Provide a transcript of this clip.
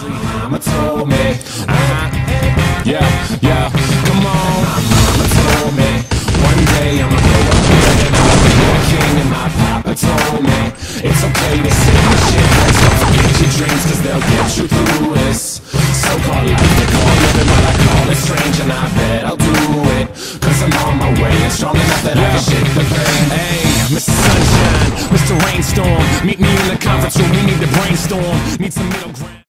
Mama told me, yeah, come on. Mama told me, one day I'ma grow up big and I'll be a king. And my papa told me, it's okay to say my shit, so forget your dreams, cause they'll get you through this so-called life. They call living what I call it strange, and I bet I'll do it, cause I'm on my way and strong enough that I can shake the pain. Hey, Mr. Sunshine, Mr. Rainstorm, meet me in the conference room, we need to brainstorm, need some middle ground.